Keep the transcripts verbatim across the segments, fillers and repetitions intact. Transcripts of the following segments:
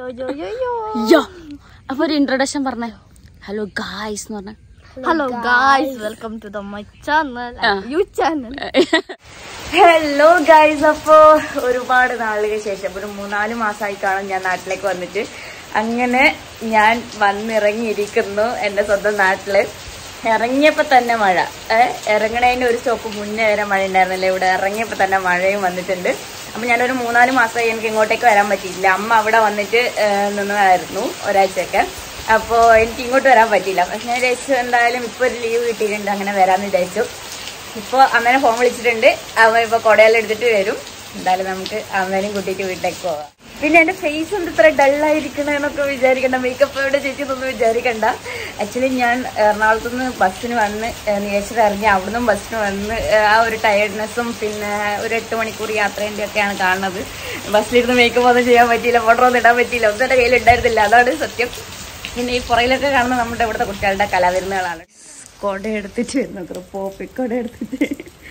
അപ്പൊ ഒരു ഇൻട്രൊഡക്ഷൻ പറഞ്ഞേ. ഹലോ ഗായ്സ് എന്ന് പറഞ്ഞ. Hello guys, welcome to the my channel, you channel. Hello guys, അപ്പോ ഒരുപാട് നാളുകൾക്ക് ശേഷം ഒരു മൂന്നാല് മാസമായി കാണും ഞാൻ നാട്ടിലേക്ക് വന്നിട്ട്. അങ്ങനെ ഞാൻ വന്നിറങ്ങിയിരിക്കുന്നു എന്റെ സ്വന്തം നാട്ടില്. ഇറങ്ങിയപ്പോ തന്നെ മഴ, ഏഹ് ഇറങ്ങണതിന് ഒരു സ്റ്റോപ്പ് മുന്നേ വരെ മഴ ഉണ്ടായിരുന്നില്ല. ഇവിടെ ഇറങ്ങിയപ്പോ തന്നെ മഴയും വന്നിട്ടുണ്ട്. അപ്പൊ ഞാനൊരു മൂന്നാല് മാസമായി എനിക്ക് ഇങ്ങോട്ടേക്ക് വരാൻ പറ്റിയില്ല. അമ്മ അവിടെ വന്നിട്ട് നിന്നതായിരുന്നു ഒരാഴ്ചയൊക്കെ. അപ്പോൾ എനിക്ക് ഇങ്ങോട്ട് വരാൻ പറ്റിയില്ല. പക്ഷെ ഞാൻ വിചാരിച്ചു എന്തായാലും ഇപ്പൊ ഒരു ലീവ് കിട്ടിയിട്ടുണ്ട്, അങ്ങനെ വരാമെന്ന് വിചാരിച്ചു. ഇപ്പോൾ അമ്മേനെ ഫോൺ വിളിച്ചിട്ടുണ്ട്. അമ്മ ഇപ്പൊ കൊടയെല്ലാം എടുത്തിട്ട് വരും. എന്തായാലും നമുക്ക് അമ്മേനെയും കൂട്ടിയിട്ട് വീട്ടിലേക്ക് പോവാം. പിന്നെ എന്റെ ഫേസ് എന്ത് ഇത്ര ഡള്ളായിരിക്കണെന്നൊക്കെ വിചാരിക്കണ്ട, മേക്കപ്പ് എവിടെ ചേച്ചിന്നൊന്നും വിചാരിക്കണ്ട. ആക്ച്വലി ഞാൻ എറണാകുളത്തു നിന്ന് ബസ്സിന് വന്ന് നേച്ചർ ഇറങ്ങി അവിടുന്ന് ബസ്സിന് വന്ന് ആ ഒരു ടയർഡ്നെസ്സും പിന്നെ ഒരു എട്ട് മണിക്കൂർ യാത്രേൻ്റെ ഒക്കെയാണ് കാണുന്നത്. ബസ്സിലിരുന്ന് മേക്കപ്പ് ഒന്നും ചെയ്യാൻ പറ്റിയില്ല, ഫോട്ടോ ഒന്നും ഇടാൻ പറ്റിയില്ല, ഒന്നും എൻ്റെ കയ്യിൽ ഉണ്ടായിരുന്നില്ല. അതാണ് സത്യം. പിന്നെ ഈ പുറയിലൊക്കെ കാണുന്ന നമ്മുടെ ഇവിടുത്തെ കുട്ടികളുടെ കലാവിരുന്നുകളാണ്. കൊട എടുത്തിട്ട് വരുന്നത്, പോപ്പിക്കൊട എടുത്തിട്ട്.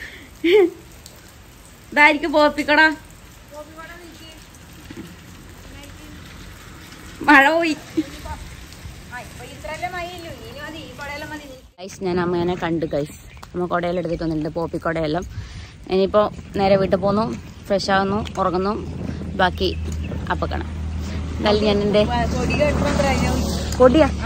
ഇതായിരിക്കും പോപ്പിക്കൊട. മഴ പോയി. ഗൈസ്, ഞാൻ അമ്മേനെ കണ്ടു ഗൈസ്. അമ്മ കൊടയെല്ലാം എടുത്തിട്ട് വന്നിട്ടുണ്ട്, പോപ്പിക്കൊടയെല്ലാം. ഇനിയിപ്പോൾ നേരെ വീട്ടിൽ പോന്നു, ഫ്രഷ് ആവുന്നു, ഉറങ്ങുന്നു. ബാക്കി അപ്പം കാണാം. എന്നാലും ഞാൻ എൻ്റെ കൊടിയാ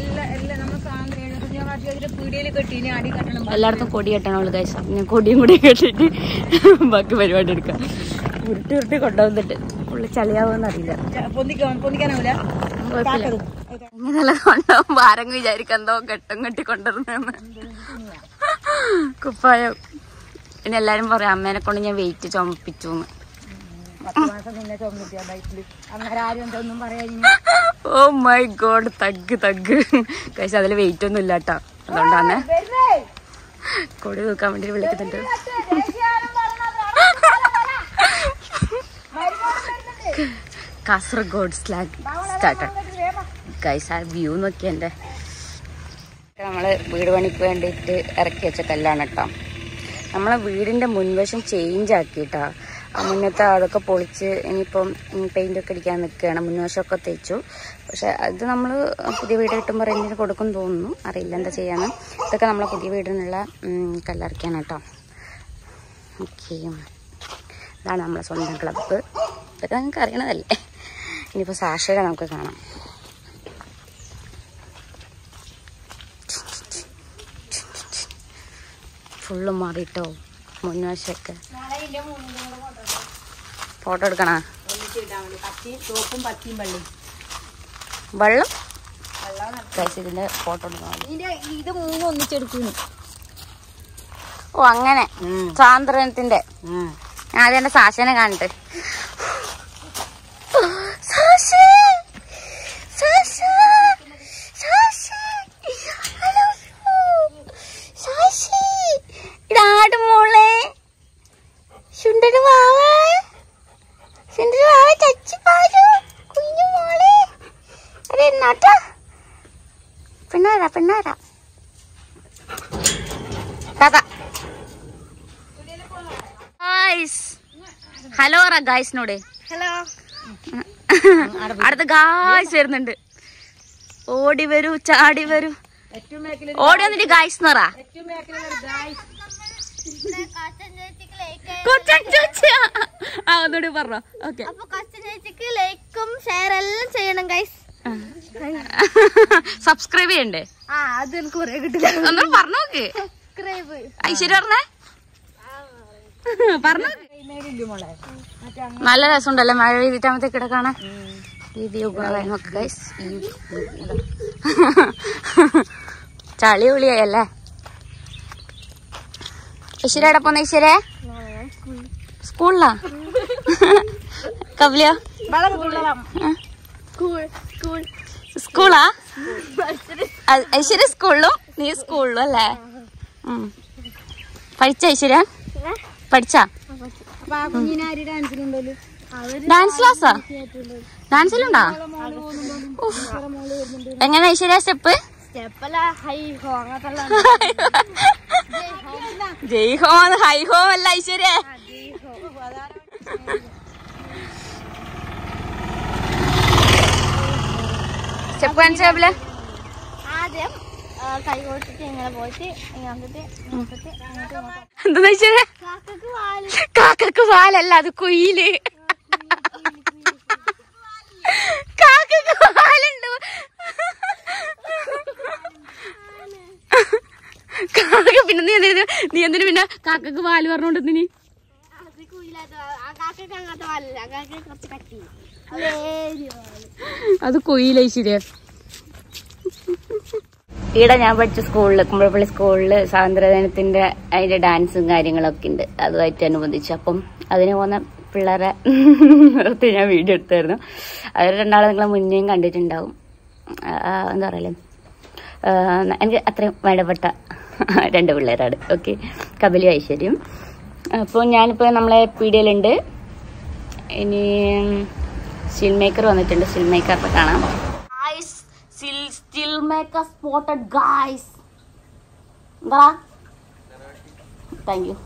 എല്ലായിടത്തും കൊടി കെട്ടണുള്ളൂ ഗൈസ്. ഞാൻ കൊടിയും കൂടി കെട്ടിട്ട് ബാക്കി പരിപാടി എടുക്കാം. ഉരുട്ടി ഉരുട്ടി കൊണ്ടുവന്നിട്ട് പുള്ളി ചളിയാവുമെന്ന് അറിയില്ല. ഇങ്ങനെയല്ല കൊണ്ടുപോകുമ്പോ ആരെങ്കിലും വിചാരിക്കാം എന്തോ കെട്ടും കെട്ടി കൊണ്ടുവരുന്നെന്ന്. കുപ്പായം. പിന്നെ എല്ലാരും പറയാം അമ്മേനെ കൊണ്ട് ഞാൻ വെയിറ്റ് ചുമപ്പിച്ചു. Oh my God, thug thug കഴിച്ച് അതിൽ വെയിറ്റ് ഒന്നും ഇല്ല കേട്ടോ. അതുകൊണ്ടാണ് കൊടി തൂക്കാൻ വേണ്ടി വിളിക്കുന്നുണ്ട്. Kasaragod slang start guys. ആ വ്യൂ നോക്കിയ എൻ്റെ നമ്മള് വീട് പണിക്ക് വേണ്ടിയിട്ട് ഇറക്കി വെച്ച കല്ലാണ് കേട്ടോ. നമ്മളെ വീടിന്റെ മുൻവശം ചേഞ്ച് ആക്കിയിട്ടാ. ആ മുന്നത്തെ അതൊക്കെ പൊളിച്ച് ഇനിയിപ്പം പെയിന്റൊക്കെ അടിക്കാൻ നിൽക്കുകയാണ്. മുൻവശമൊക്കെ തേച്ചു. പക്ഷെ അത് നമ്മൾ പുതിയ വീട് കിട്ടുമ്പോൾ റെന്റിന് കൊടുക്കും തോന്നുന്നു, അറിയില്ല എന്താ ചെയ്യാന്ന്. ഇതൊക്കെ നമ്മളെ പുതിയ വീടിനുള്ള കല്ലിറക്കിയാണ് കേട്ടോ. ഓക്കെ, ഇതാണ് നമ്മളെ സ്വന്തം ക്ലബ്ബ്. ഇതൊക്കെ നിങ്ങൾക്ക് അറിയണതല്ലേ. ഇനിയിപ്പോൾ സാക്ഷര നമുക്ക് കാണാം. ഫുള്ള് മാറിയിട്ടോ മുൻവശമൊക്കെ. ഫോട്ടോ എടുക്കണ വെള്ളം ഇതിന്റെ ഫോട്ടോ എടുക്കണം. ഒന്നിച്ചെടുക്കുന്നു. ഓ അങ്ങനെ സ്വാതന്ത്ര്യത്തിന്റെ. ഞാൻ ആദ്യം എന്റെ സാശനെ കാണട്ടെ. ഇടാട് മോളെ, ശുണ്ടര് വാവ, ശുണ്ടര് വാവ, ചച്ചി പാരു, കുഞ്ഞു മോളെ. അതെ എന്നാട്ടാ പെണ്ണാരാ പെണ്ണാരാ താത്ത. ഹലോ പറ ഗായ്സിനോട്. ഹലോ. അടുത്ത ഗായ്സ് വരുന്നുണ്ട്. ഓടി വരൂ, ചാടി വരൂ, ഓടി വന്നിട്ട് ഗായ്സ് എന്ന് പറ. ഒന്നുകൂടി പറഞ്ഞോ. ഓക്കെ, ലൈക്കും ഷെയർ എല്ലാം ചെയ്യണം ഗൈസ്. സബ്സ്ക്രൈബ് ചെയ്യണ്ടേ? ആ, അത് എനിക്ക് പറയാൻ കിട്ടില്ല. ഒന്നും പറഞ്ഞു നോക്ക്. ഐശ്വര്യ പറഞ്ഞേ, പറഞ്ഞു. നല്ല രസമുണ്ടല്ലേ മഴ പെയ്തിട്ടാകുമ്പത്തേക്ക് ഇവിടെ കാണാൻ. ഈ വ്യൂ നോക്ക് ഗൈസ്. ചളി ഉളിയായല്ലേ. ഐശ്വര്യ എവിടെ പോന്ന? ഐശ്വര്യ സ്കൂളിലാ? കവലിയ സ്കൂളാ? ഐശ്വര്യ സ്കൂളിലും നീ സ്കൂളിലും അല്ലേ? പഠിച്ച ഐശ്വര്യ? പഠിച്ചാ? ഡാൻസ് ക്ലാസ്സാ? ഡാൻസിലുണ്ടാ? എങ്ങനെ ഐശ്വര്യ സ്റ്റെപ്പ്? ജയ് ഹോ ഹൈ ഹോ അല്ല ഐശ്വര്യ. കാണിച്ചാബിലെ ആദ്യം കൈ കൊടുത്തിട്ട് ഇങ്ങനെ പോയിട്ട് ഇങ്ങോട്ട് എന്താ വെച്ചാല് കാക്കക്ക് പാലല്ല അത് കുയില് കാക്കക്ക് പാലുണ്ട് കാക്ക പിന്നെ നീ എന്തിനു നീ എന്തിനു പിന്നെ കാക്കക്ക് പാല് പറഞ്ഞോണ്ടെന്തിന് അത് കുയിലേ ശരിയാ ഈടെ ഞാൻ പഠിച്ച സ്കൂളില് കുമ്പളപ്പള്ളി സ്കൂളില് സ്വാതന്ത്ര്യദിനത്തിന്റെ അതിന്റെ ഡാൻസും കാര്യങ്ങളൊക്കെ ഉണ്ട് അതുമായിട്ട് അനുബന്ധിച്ച് അപ്പം അതിന് പോകുന്ന പിള്ളേരെ ഞാൻ വീഡിയോ എടുത്തായിരുന്നു. അവർ രണ്ടാളെ നിങ്ങളെ മുന്നേയും കണ്ടിട്ടുണ്ടാവും. എന്താ പറയല്ലേ എനിക്ക് അത്രയും വേണ്ടപ്പെട്ട രണ്ട് പിള്ളേരാണ്. ഓക്കെ, കബലി ഐശ്വര്യം. അപ്പോൾ ഞാനിപ്പോൾ നമ്മളെ പീഡിയയിലുണ്ട്. ഇനി സ്റ്റിൽ മേക്കർ വന്നിട്ടുണ്ട്. സ്റ്റിൽ മേക്കറിനെ കാണാം. Still maker spotted guys. എന്താ താങ്ക് യു.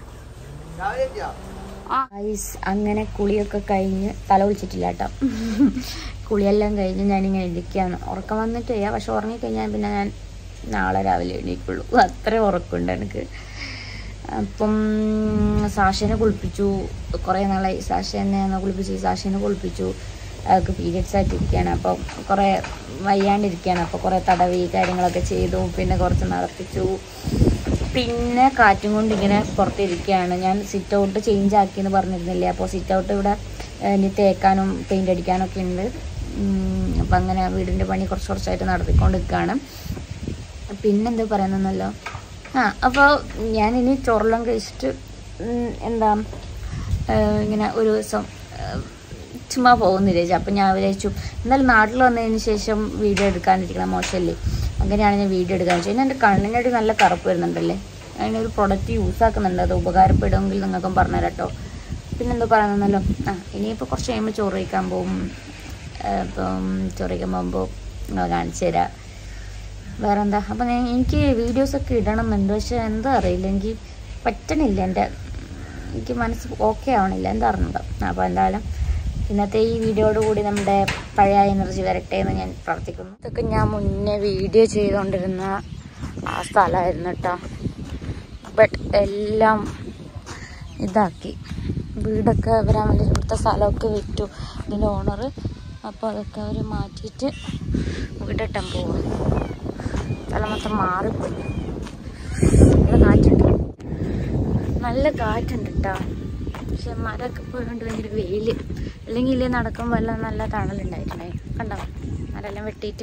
അങ്ങനെ കുളിയൊക്കെ കഴിഞ്ഞ് തല കുളിച്ചിട്ടില്ല കേട്ടോ. കുളിയെല്ലാം കഴിഞ്ഞ് ഞാനിങ്ങനെ ഇരിക്കുകയാണ്. ഉറക്കം വന്നിട്ട് ചെയ്യാം, പക്ഷെ ഉറങ്ങിക്കഴിഞ്ഞാൽ പിന്നെ ഞാൻ നാളെ രാവിലെ എണീക്കുള്ളൂ. അത്രയും ഉറക്കമുണ്ട് എനിക്ക്. അപ്പം സാഷേനെ കുളിപ്പിച്ചു. കുറേ നാളായി സാഷേനെ കുളിപ്പിച്ചു. സാഷേനെ കുളിപ്പിച്ചു. അതൊക്കെ പീരിയഡ്സ് ആയിട്ടിരിക്കുകയാണ്. അപ്പം കുറേ വയ്യാണ്ടിരിക്കുകയാണ്. അപ്പോൾ കുറേ തടവി കാര്യങ്ങളൊക്കെ ചെയ്തു. പിന്നെ കുറച്ച് നടത്തിച്ചു. പിന്നെ കാറ്റും കൊണ്ട് ഇങ്ങനെ പുറത്തിരിക്കുകയാണ്. ഞാൻ സിറ്റ് ഔട്ട് ചേഞ്ച് ആക്കിയെന്ന് പറഞ്ഞിരുന്നില്ലേ. അപ്പോൾ സിറ്റ് ഔട്ട് ഇവിടെ ഇനി തേക്കാനും പെയിൻ്റ് അടിക്കാനൊക്കെ ഉണ്ട്. അപ്പം അങ്ങനെ വീടിൻ്റെ പണി കുറച്ച് കുറച്ചായിട്ട് നടത്തിക്കൊണ്ടിരിക്കുകയാണ്. പിന്നെന്താ പറയുന്നല്ലോ, ആ അപ്പോൾ ഞാനിനി ചോറെല്ലാം കഴിച്ചിട്ട് എന്താ ഇങ്ങനെ ഒരു ദിവസം ചുമ്മാ പോകുന്നില്ല ചേച്ചി. അപ്പം ഞാൻ വിചാരിച്ചു എന്നാലും നാട്ടിൽ വന്നതിന് ശേഷം വീഡിയോ എടുക്കാണ്ടിരിക്കണം, മോശമല്ലേ. അങ്ങനെയാണ് ഞാൻ വീഡിയോ എടുക്കാന്ന് വെച്ചാൽ എൻ്റെ കണ്ണിനൊരു നല്ല കറുപ്പ് വരുന്നുണ്ടല്ലേ. അതിനൊരു പ്രൊഡക്റ്റ് യൂസ് ആക്കുന്നുണ്ട്. അത് ഉപകാരപ്പെടുമെങ്കിൽ നിങ്ങൾക്കും പറഞ്ഞുതരാം കേട്ടോ. പിന്നെന്താ പറയുന്നല്ലോ, ആ ഇനിയിപ്പോൾ കുറച്ച് കഴിയുമ്പോൾ ചോറ് കഴിക്കാൻ പോകും. ഇപ്പം ചോറ് കഴിക്കാൻ പോകുമ്പോൾ കാണിച്ചു തരാം. വേറെ എന്താ, അപ്പം ഞാൻ എനിക്ക് വീഡിയോസൊക്കെ ഇടണം എന്നുണ്ട്. പക്ഷെ എന്താ അറിയില്ല, എനിക്ക് പറ്റണില്ല. എൻ്റെ എനിക്ക് മനസ്സ് ഓക്കെ ആവണില്ല, എന്താ അറിഞ്ഞുണ്ടോ. അപ്പോൾ എന്തായാലും ഇന്നത്തെ ഈ വീഡിയോയോട് കൂടി നമ്മുടെ പഴയ എനർജി വരട്ടെ എന്ന് ഞാൻ പ്രാർത്ഥിക്കുന്നു. ഇതൊക്കെ ഞാൻ മുന്നേ വീഡിയോ ചെയ്തുകൊണ്ടിരുന്ന ആ സ്ഥലമായിരുന്നു കേട്ടോ. ബട്ട് എല്ലാം ഇതാക്കി, വീടൊക്കെ വരാൻ വേണ്ടി ഇവിടുത്തെ സ്ഥലമൊക്കെ വിറ്റു ഇതിൻ്റെ ഓണർ. അപ്പോൾ അതൊക്കെ അവർ മാറ്റിയിട്ട് വീടിട്ടാൻ പോകും. സ്ഥലം മൊത്തം മാറിപ്പോയി. നല്ല കാറ്റുണ്ട്, നല്ല കാറ്റുണ്ട് കേട്ടോ. പക്ഷെ മരമൊക്കെ പോയതുകൊണ്ട് ഭയങ്കര വെയിൽ. അല്ലെങ്കിൽ ഇല്ലേ നടക്കുമ്പോൾ എല്ലാം നല്ല തണലുണ്ടായിട്ടുണ്ടായി. കണ്ടോ മരെല്ലാം വെട്ടിയിട്ട്.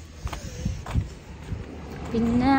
പിന്നെ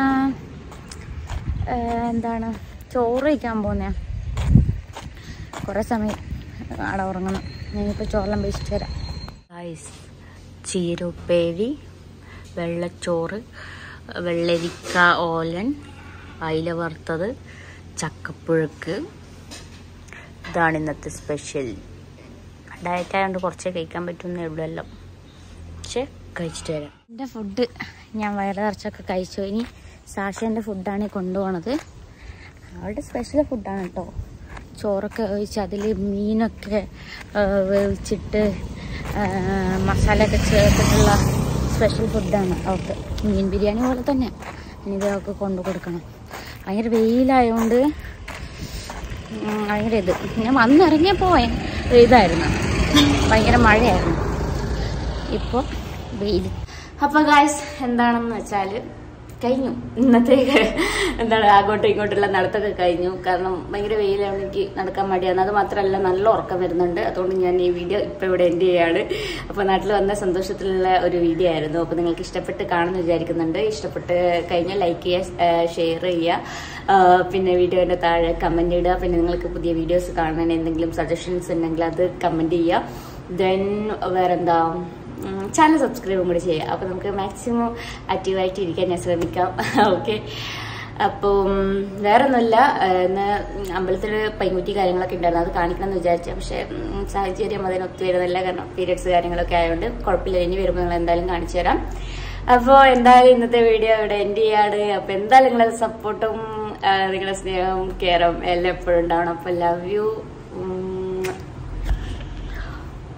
എന്താണ് ചോറ് കഴിക്കാൻ പോകുന്ന കുറേ സമയം അവിടെ ഉറങ്ങണം. ഞാനിപ്പോൾ ചോറെല്ലാം കഴിച്ചിട്ട് വരാം. ഗൈസ്, ചീരുപ്പേരി, വെള്ളച്ചോറ്, വെള്ളരിക്ക ഓലൻ, അയില വറുത്തത്, ചക്കപ്പുഴുക്ക്. ഇതാണ് ഇന്നത്തെ സ്പെഷ്യൽ. ഡയറ്റ് ആയതുകൊണ്ട് കുറച്ചേ കഴിക്കാൻ പറ്റുന്നേ ഉള്ളൂ എല്ലാം. പക്ഷേ കഴിച്ചിട്ട് വരാം. എൻ്റെ ഫുഡ് ഞാൻ വയറ് നിറച്ചൊക്കെ കഴിച്ചു. ഇനി സാഷേൻ്റെ ഫുഡാണ് കൊണ്ടുപോകണത്. അവളുടെ സ്പെഷ്യൽ ഫുഡാണ് കേട്ടോ. ചോറൊക്കെ ഒഴിച്ച് അതിൽ മീനൊക്കെ വേവിച്ചിട്ട് മസാലയൊക്കെ ചേർത്തിട്ടുള്ള സ്പെഷ്യൽ ഫുഡാണ് അവൾക്ക്. മീൻ ബിരിയാണി പോലെ തന്നെ ഇനി ഇതൊക്കെ കൊണ്ടു കൊടുക്കണം. ഭയങ്കര വെയിലായതുകൊണ്ട് ഭയങ്കര ഇത്. ഞാൻ വന്നിറങ്ങിയപ്പോൾ ഇതായിരുന്നു, ഭയങ്കര മഴയായിരുന്നു. ഇപ്പോൾ വെയിൽ. അപ്പോൾ ഗായ്സ് എന്താണെന്ന് വെച്ചാൽ കഴിഞ്ഞു ഇന്നത്തെ എന്താണ് അങ്ങോട്ടും ഇങ്ങോട്ടുള്ള നടത്തൊക്കെ കഴിഞ്ഞു. കാരണം ഭയങ്കര വെയിലാണ്, എനിക്ക് നടക്കാൻ മടിയാണ്. അത് മാത്രമല്ല നല്ല ഉറക്കം വരുന്നുണ്ട്. അതുകൊണ്ട് ഞാൻ ഈ വീഡിയോ ഇപ്പോൾ ഇവിടെ എൻഡ് ചെയ്യാണ്. അപ്പോൾ നാട്ടിൽ വന്ന സന്തോഷത്തിലുള്ള ഒരു വീഡിയോ ആയിരുന്നു. അപ്പോൾ നിങ്ങൾക്ക് ഇഷ്ടപ്പെട്ട് കാണുമെന്ന് വിചാരിക്കുന്നുണ്ട്. ഇഷ്ടപ്പെട്ട് കഴിഞ്ഞാൽ ലൈക്ക് ചെയ്യുക, ഷെയർ ചെയ്യുക, പിന്നെ വീഡിയോൻ്റെ താഴെ കമൻറ്റ് ഇടുക. പിന്നെ നിങ്ങൾക്ക് പുതിയ വീഡിയോസ് കാണാൻ എന്തെങ്കിലും സജഷൻസ് ഉണ്ടെങ്കിൽ അത് കമൻറ്റ് ചെയ്യുക. ദെൻ വേറെന്താ, ചാനൽ സബ്സ്ക്രൈബും കൂടി ചെയ്യുക. അപ്പോൾ നമുക്ക് മാക്സിമം ആക്റ്റീവായിട്ട് ഇരിക്കാൻ ഞാൻ ശ്രമിക്കാം. ഓക്കെ, അപ്പം വേറെ ഒന്നുമില്ല. ഇന്ന് അമ്പലത്തിൽ പൈങ്കുറ്റി കാര്യങ്ങളൊക്കെ ഉണ്ടായിരുന്നു, അത് കാണിക്കണം എന്ന് വിചാരിച്ചു. പക്ഷേ സാഹചര്യം അതിന് ഒത്തു വരുന്നില്ല. കാരണം പീരിയഡ്സ് കാര്യങ്ങളൊക്കെ ആയതുകൊണ്ട് കുഴപ്പമില്ല. ഇനി വരുമ്പോൾ നിങ്ങൾ എന്തായാലും കാണിച്ചു തരാം. അപ്പോൾ എന്തായാലും ഇന്നത്തെ വീഡിയോ ഇവിടെ എൻഡ് ചെയ്യാണ്. അപ്പോൾ എന്തായാലും നിങ്ങളുടെ സപ്പോർട്ടും നിങ്ങളുടെ സ്നേഹവും കെയറും എല്ലാം എപ്പോഴും ഉണ്ടാവണം. അപ്പോൾ ലവ് യു.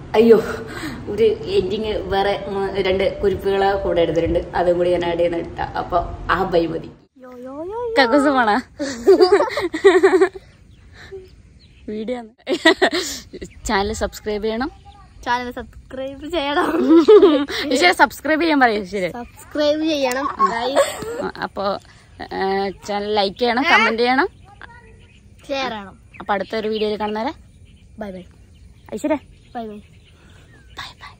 അയ്യോ ഒരു എൻഡിങ് വേറെ രണ്ട് കുരിപ്പുകളെ കൂടെ എടുത്തിട്ടുണ്ട്, അതും കൂടി ഞാൻ ആഡ് ചെയ്യുന്ന എടുത്ത. അപ്പൊ ആ ബൈ മതി. കക്കുസുമാണ വീഡിയോ ചാനൽ സബ്സ്ക്രൈബ് ചെയ്യണം. ചാനൽ സബ്സ്ക്രൈബ് ചെയ്യണം. സബ്സ്ക്രൈബ് ചെയ്യാൻ പറയും. ശരി, സബ്സ്ക്രൈബ് ചെയ്യണം. അപ്പൊ ചാനൽ ലൈക്ക് ചെയ്യണം, കമന്റ് ചെയ്യണം, ഷെയർ ചെയ്യണം. അപ്പൊ അടുത്തൊരു വീഡിയോയിൽ കാണുന്നവരെ bye bye. Aishwarya bye bye bye by.